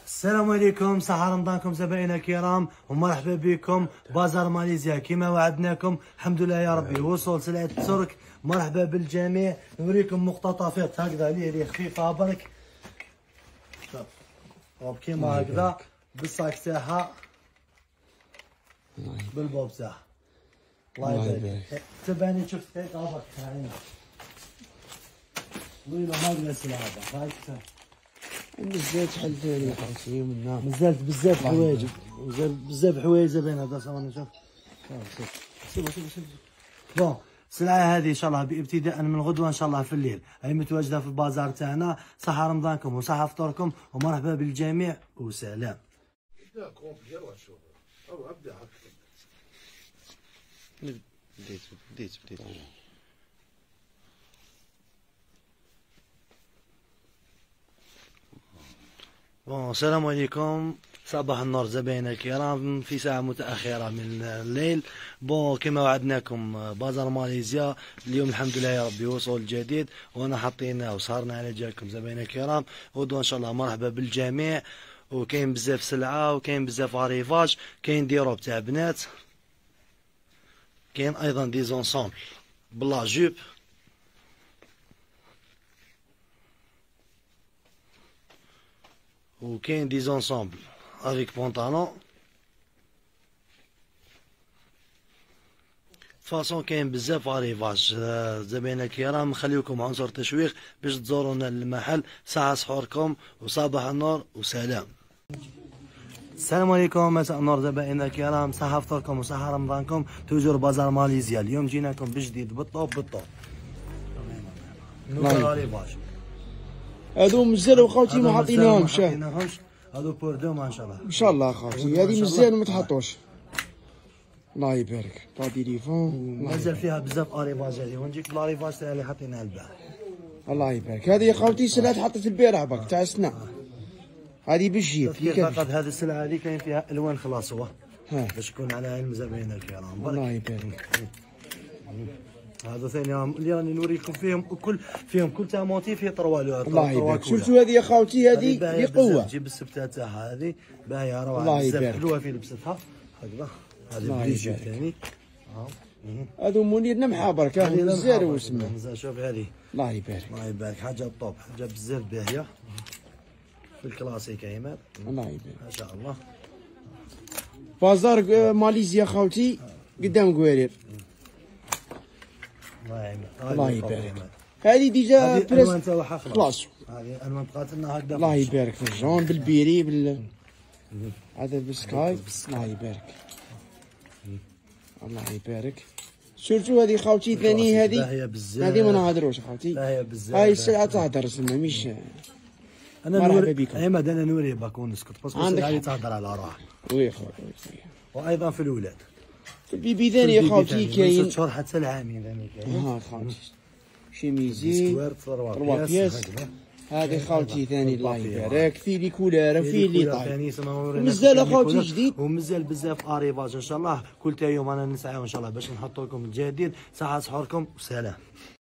السلام عليكم، صحة رمضانكم زبائن الكرام ومرحبا بكم بازار ماليزيا. كما وعدناكم الحمد لله يا ربي وصول سلعة الترك. مرحبا بالجميع. نوريكم مقتطفات هكذا اللي خفيفة برك كيما هكذا بالصاك تاعها بالبوب تاعها. الله يبارك. تبعني شفت هيك برك هاي وين هكذا السلعة هاي مازالت حل ثاني خاصني منها. مازالت بزاف حوايج بزاف حوايج بين هذا صافي نشوف. سيبو بون السلعة هذه ان شاء الله ابتداء من غدوة ان شاء الله في الليل هي متواجدة في البازار تاعنا. صحة رمضانكم وصحة فطوركم ومرحبا بالجميع وسلام. بديت بون السلام عليكم، صباح النور زبائن الكرام في ساعة متأخرة من الليل. بون كما وعدناكم بازار ماليزيا اليوم الحمد لله يا ربي وصول جديد وانا حاطينه وصارنا على جالكم زبائن الكرام. غدوة ان شاء الله مرحبا بالجميع. وكاين بزاف سلعة وكاين بزاف اريفاج، كاين دي روب تاع بنات، كاين ايضا دي زونسومبل بلا جوب، وكاين دي زونسومبل افيك بونطالون. فاصون كاين بزاف اريفاج زبائن الكرام. نخليكم عنصر تشويق باش تزورونا المحل. ساعة سحوركم وصباح النور وسلام. السلام عليكم، مساء النور زبائن الكرام، صحة فطوركم وصحة رمضانكم. توجور بازار ماليزيا. اليوم جيناكم بجديد بالطوب نوفر اريفاج. هادو مزال خوتي ما حاطيناهمش. هادو بور دوما ان شاء الله. ان شاء الله خوتي هادي مزال ما تحطوش. الله يبارك. با تليفون مازال فيها بزاف اريفاج هذه ونجيك بالاريفاج تاع اللي حاطينها البارح. الله يبارك. هذه يا خوتي سلعة حطت البارح برك تاع السنة. هذه بالجيب فقط هذه السلعة هذه كاين فيها الوان خلاص هو باش تكون على علم زبائن الكرام. الله يبارك. هذا ثاني اللي راني نوريكم فيهم كل تاع موتيف يطروا له. الله يبارك. شفتوا هذه يا خوتي هذه بقوة. تجيب السبتة تاعها هذه باهية روعة. الله يبارك. حلوة في لبستها هكذا. هذه بليجو ثاني. هذو منيرنا محابرك هذو مزال وسمع. شوف هذه. الله يبارك. الله يبارك. حاجة طوب، حاجة بزاف باهية في الكلاسيك عماد. الله يبارك. ما شاء الله. بازار ماليزيا خوتي قدام قويرير. الله يبارك. هذه ديجا الالوان تاعها خلاص. هذه الالوان بقات لنا هكذا. الله يبارك في الجون بالبيري هذا بالسكاي. الله يبارك. الله يبارك. سورتو هذه خوتي ثاني هذه ما نهضروش خوتي. باهية بزاف. هاي السلعة تهدر سما مش. مرحبا بكم. عماد انا نوري باك ونسكت باسكو السلعة تهدر على روحها. وي خويا. وايضا في الاولاد في البيبي ثاني يا خوتي كاين 6 شهور حتى العامين ثاني كاين. ها خوتي شيميزي 3 بياس. هذه خوتي ثاني الله يبارك. في لي كولار وفي لي طاي. مازال خوتي جديد ومازال بزاف اريفاج ان شاء الله. كل تا يوم انا نسعى ان شاء الله باش نحط لكم الجديد. ساعة سحوركم وسلام.